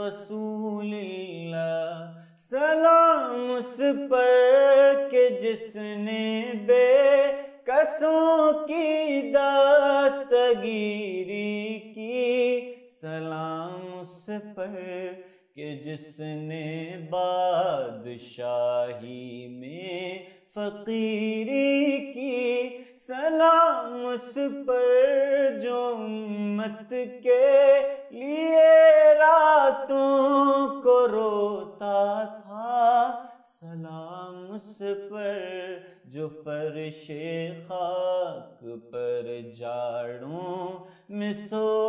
رسول اللہ، سلام اس پر کہ جس نے بے کسوں کی دستگیری کی، سلام اس پر کہ جس نے بادشاہی میں فقیری کی، سلام اس پر جو امت کے لیے راتوں کو روتا تھا، سلام اس پر جو فرش خاک پر جاڑوں میں سو